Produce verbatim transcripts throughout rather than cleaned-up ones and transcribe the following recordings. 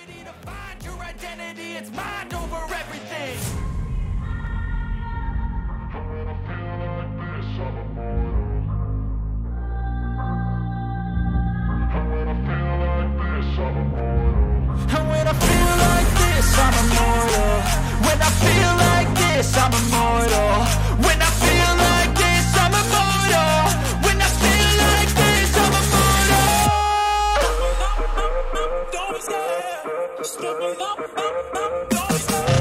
To find your identity, it's mind over everything. And when I feel like this, I'm immortal. When I feel like this, I'm immortal. When I feel like this, I'm immortal. When I feel like this, I'm immortal. Don't stop, stop, stop, don't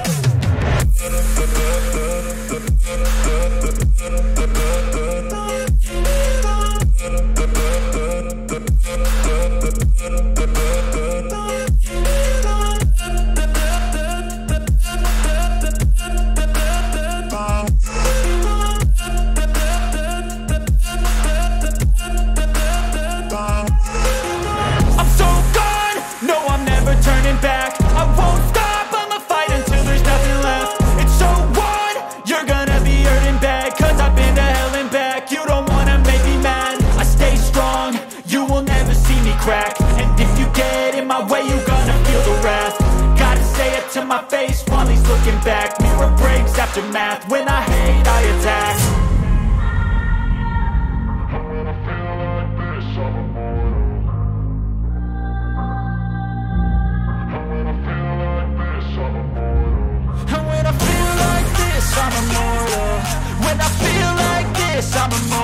crack. And if you get in my way, you gonna feel the wrath. Gotta say it to my face while he's looking back. Mirror breaks after math. When I hate, I attack. And when I feel like this, I'm immortal. And when I feel like this, I'm immortal. And when I feel like this, I'm immortal. When I feel like this, I'm immortal.